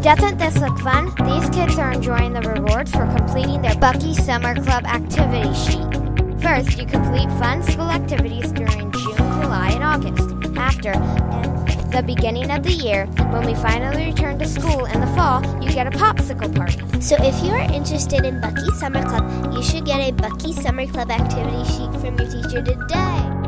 doesn't this look fun? These kids are enjoying the rewards for completing their Bucky Summer Club activity sheet. First, you complete fun school activities during June, July, and August. After the beginning of the year, when we finally return to school in the fall, you get a popsicle party. So if you are interested in Bucky Summer Club, you should get a Bucky Summer Club activity sheet from your teacher today.